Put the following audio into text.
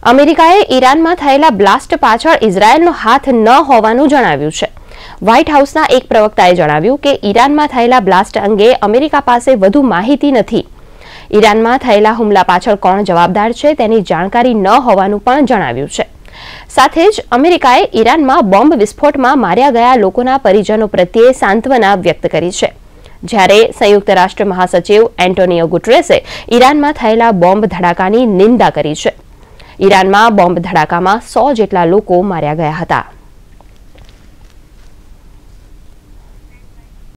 અમેરિકાએ ઈરાનમાં થયેલા બ્લાસ્ટ પાછળ ઇઝરાયેલનો હાથ ન હોવાનું જણાવ્યું છે. વ્હાઇટ હાઉસના એક પ્રવક્તાએ જણાવ્યું કે ઈરાનમાં થયેલા બ્લાસ્ટ અંગે અમેરિકા પાસે વધુ માહિતી નથી. ઈરાનમાં થયેલા હુમલા પાછળ કોણ જવાબદાર છે તેની જાણકારી ન હોવાનું પણ જણાવ્યું છે. સાથે જ અમેરિકાએ ઈરાનમાં બોમ્બ વિસ્ફોટમાં માર્યા ગયા લોકોના પરિજનો પ્રત્યે સાંત્વના વ્યક્ત કરી છે. જ્યારે સંયુક્ત રાષ્ટ્ર મહાસચિવ એન્ટોનિયો ગુટરેસે ઈરાનમાં થયેલા બોમ્બ ધડાકાની નિંદા કરી છે. ઈરાનમાં બોમ્બ ધડાકામાં 100 જેટલા લોકો માર્યા ગયા હતા.